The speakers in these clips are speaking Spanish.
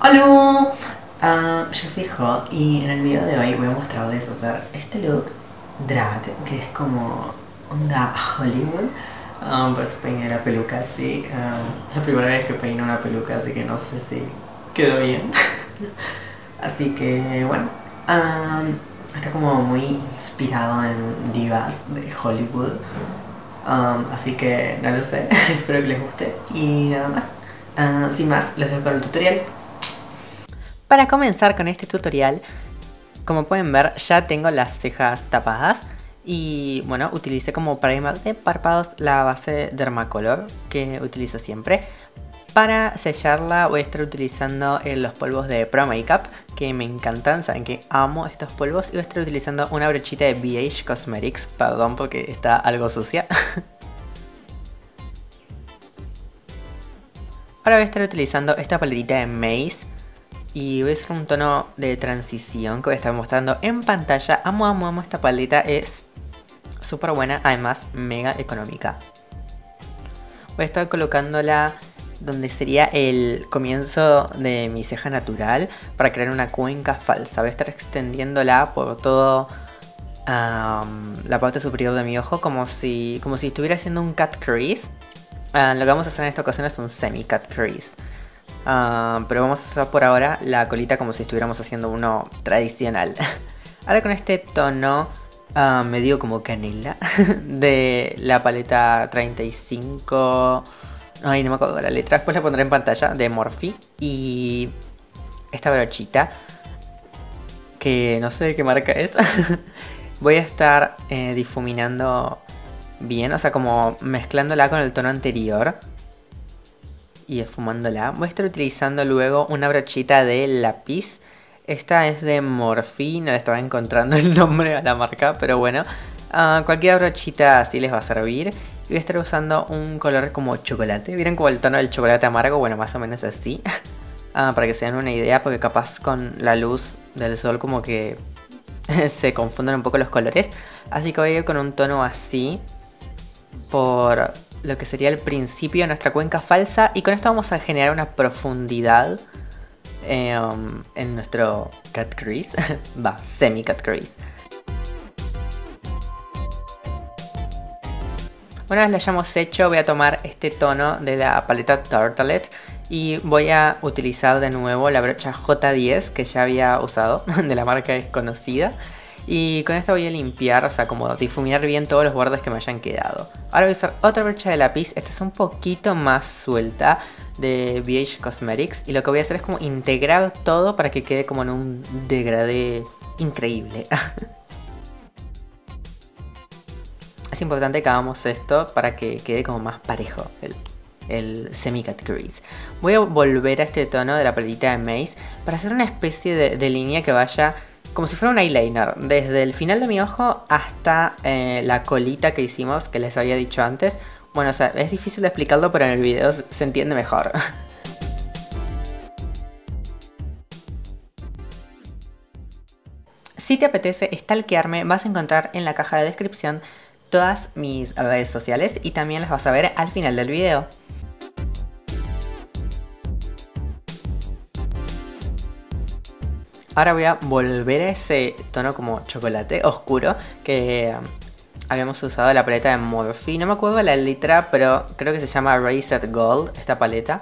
Hola, yo soy Jo y en el video de hoy voy a mostrarles hacer este look drag que es como onda Hollywood. Por eso peiné la peluca así. La primera vez que peino una peluca, así que no sé si quedó bien. Así que bueno, está como muy inspirado en divas de Hollywood. Así que no lo sé, espero que les guste y nada más. Sin más, les dejo con el tutorial. Para comenzar con este tutorial, como pueden ver ya tengo las cejas tapadas y bueno, utilicé como primer de párpados la base Dermacolor que utilizo siempre. Para sellarla voy a estar utilizando los polvos de Pro Makeup que me encantan, saben que amo estos polvos, y voy a estar utilizando una brochita de BH Cosmetics, perdón porque está algo sucia. Ahora voy a estar utilizando esta paletita de Maze y voy a hacer un tono de transición que voy a estar mostrando en pantalla. Amo esta paleta, es súper buena, además mega económica. Voy a estar colocándola donde sería el comienzo de mi ceja natural para crear una cuenca falsa. Voy a estar extendiéndola por todo la parte superior de mi ojo como si estuviera haciendo un cut crease. Lo que vamos a hacer en esta ocasión es un semi cut crease. Pero vamos a hacer por ahora la colita como si estuviéramos haciendo uno tradicional. Ahora con este tono medio como canela de la paleta 35... Ay, no me acuerdo de la letra, después la pondré en pantalla, de Morphe. Y esta brochita, que no sé de qué marca es. Voy a estar difuminando bien, o sea, como mezclándola con el tono anterior y esfumándola. Voy a estar utilizando luego una brochita de lápiz. Esta es de Morphe, no le estaba encontrando el nombre a la marca, pero bueno, cualquier brochita así les va a servir. Y voy a estar usando un color como chocolate. ¿Vieron como el tono del chocolate amargo? Bueno, más o menos así. Para que se den una idea, porque capaz con la luz del sol como que se confunden un poco los colores. Así que voy a ir con un tono así por lo que sería el principio de nuestra cuenca falsa, y con esto vamos a generar una profundidad en nuestro cut crease, semi cut crease. Una vez lo hayamos hecho, voy a tomar este tono de la paleta Tartelette y voy a utilizar de nuevo la brocha J10 que ya había usado, de la marca desconocida. Y con esto voy a limpiar, o sea, como difuminar bien todos los bordes que me hayan quedado. Ahora voy a usar otra brocha de lápiz, esta es un poquito más suelta, de BH Cosmetics. Y lo que voy a hacer es como integrar todo para que quede como en un degradé increíble. Es importante que hagamos esto para que quede como más parejo el semi cut crease. Voy a volver a este tono de la paletita de Maze para hacer una especie de línea que vaya como si fuera un eyeliner, desde el final de mi ojo hasta la colita que hicimos, que les había dicho antes. Bueno, o sea, es difícil de explicarlo, pero en el video se entiende mejor. Si te apetece stalkearme, vas a encontrar en la caja de descripción todas mis redes sociales y también las vas a ver al final del video. Ahora voy a volver a ese tono como chocolate oscuro que habíamos usado la paleta de Morphe. No me acuerdo la letra, pero creo que se llama Reset Gold esta paleta.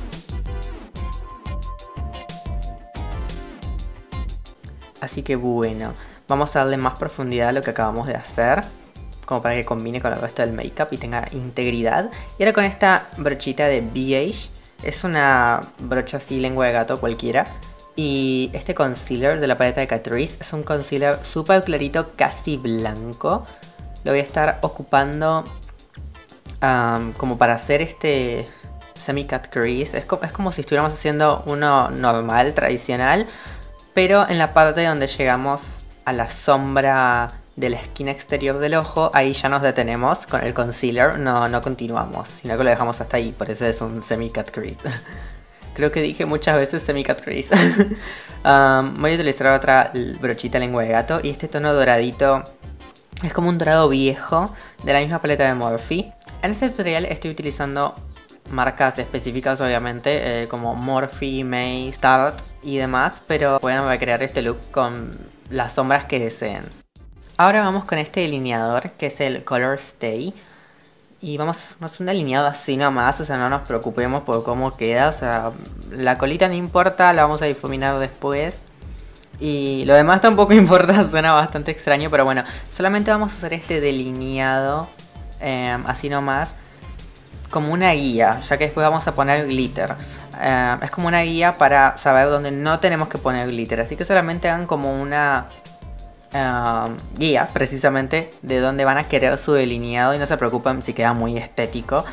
Así que bueno, vamos a darle más profundidad a lo que acabamos de hacer, como para que combine con el resto del make-up y tenga integridad. Y ahora con esta brochita de BH, es una brocha así lengua de gato cualquiera. Y este concealer de la paleta de Catrice es un concealer súper clarito, casi blanco. Lo voy a estar ocupando como para hacer este semi cut crease. Es como si estuviéramos haciendo uno normal, tradicional, pero en la parte donde llegamos a la sombra de la esquina exterior del ojo, ahí ya nos detenemos con el concealer, no continuamos, sino que lo dejamos hasta ahí, por eso es un semi cut crease. Creo que dije muchas veces semi cut crease. Voy a utilizar otra brochita lengua de gato y este tono doradito es como un dorado viejo de la misma paleta de Morphe. En este tutorial estoy utilizando marcas específicas obviamente, como Morphe, Mace, Tarte y demás, pero pueden recrear este look con las sombras que deseen. Ahora vamos con este delineador que es el Color Stay. Y vamos a hacernos un delineado así nomás, o sea, no nos preocupemos por cómo queda, o sea, la colita no importa, la vamos a difuminar después. Y lo demás tampoco importa, suena bastante extraño, pero bueno, solamente vamos a hacer este delineado así nomás, como una guía, ya que después vamos a poner glitter. Es como una guía para saber dónde no tenemos que poner glitter, así que solamente hagan como una guía precisamente de dónde van a querer su delineado y no se preocupen si queda muy estético.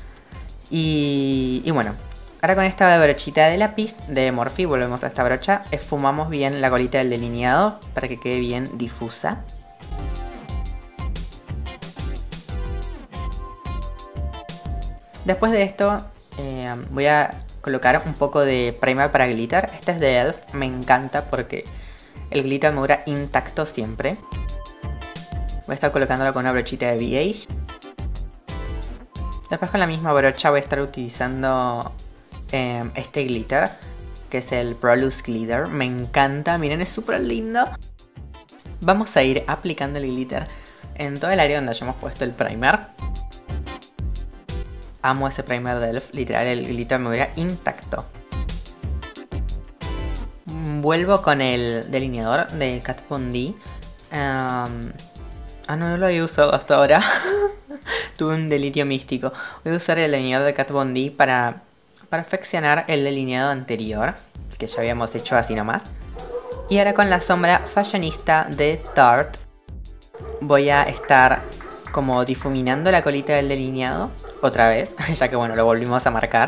Y bueno, ahora con esta brochita de lápiz de Morphe, volvemos a esta brocha, esfumamos bien la colita del delineado para que quede bien difusa. Después de esto voy a colocar un poco de primer para glitter. Este es de ELF, me encanta porque el glitter me dura intacto siempre. Voy a estar colocándolo con una brochita de BH. Después con la misma brocha voy a estar utilizando este glitter, que es el Prolux Glitter. Me encanta, miren, es súper lindo. Vamos a ir aplicando el glitter en todo el área donde hayamos puesto el primer. Amo ese primer de ELF, literal el glitter me dura intacto. Vuelvo con el delineador de Kat Von D. No lo había usado hasta ahora. Tuve un delirio místico. Voy a usar el delineador de Kat Von D para perfeccionar el delineado anterior, que ya habíamos hecho así nomás. Y ahora con la sombra fashionista de Tarte voy a estar como difuminando la colita del delineado otra vez, ya que bueno, lo volvimos a marcar.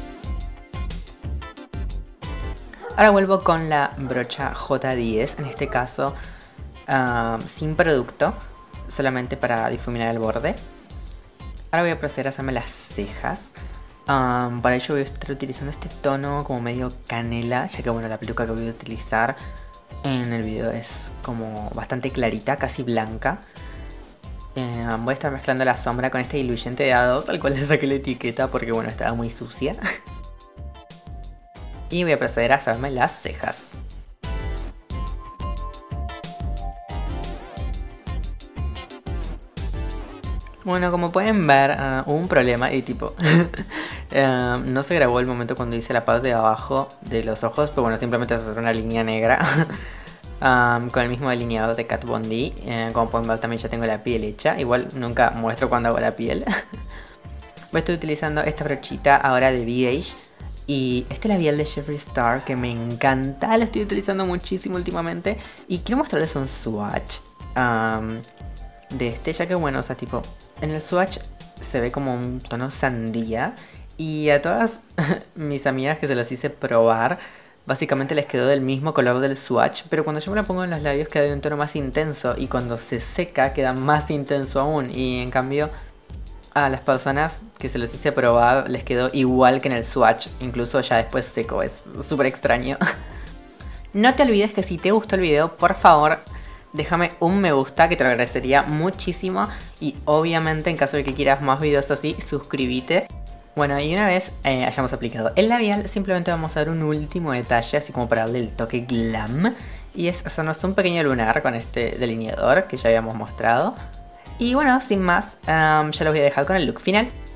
Ahora vuelvo con la brocha J10, en este caso sin producto, solamente para difuminar el borde. Ahora voy a proceder a hacerme las cejas. Para ello voy a estar utilizando este tono como medio canela, ya que bueno, la peluca que voy a utilizar en el video es como bastante clarita, casi blanca. Voy a estar mezclando la sombra con este diluyente de A2, al cual le saqué la etiqueta porque bueno, estaba muy sucia. Y voy a proceder a hacerme las cejas. Bueno, como pueden ver, hubo un problema y tipo... no se grabó el momento cuando hice la parte de abajo de los ojos, pero bueno, simplemente es hacer una línea negra. Con el mismo delineador de Kat Von D. Como pueden ver, también ya tengo la piel hecha. Igual nunca muestro cuando hago la piel. Voy a estar utilizando esta brochita ahora de BH. Y este labial de Jeffree Star que me encanta, lo estoy utilizando muchísimo últimamente. Y quiero mostrarles un swatch de este, ya que bueno, o sea, tipo, en el swatch se ve como un tono sandía. Y a todas mis amigas que se los hice probar, básicamente les quedó del mismo color del swatch. Pero cuando yo me lo pongo en los labios queda de un tono más intenso. Y cuando se seca queda más intenso aún. Y en cambio... a las personas que se los hice probar les quedó igual que en el swatch, incluso ya después seco, es súper extraño. No te olvides que si te gustó el video, por favor, déjame un me gusta, que te lo agradecería muchísimo. Y obviamente, en caso de que quieras más videos así, suscríbete. Bueno, y una vez hayamos aplicado el labial, simplemente vamos a dar un último detalle, así como para darle el toque glam. Y es hacernos un pequeño lunar con este delineador que ya habíamos mostrado. Y bueno, sin más, ya los voy a dejar con el look final.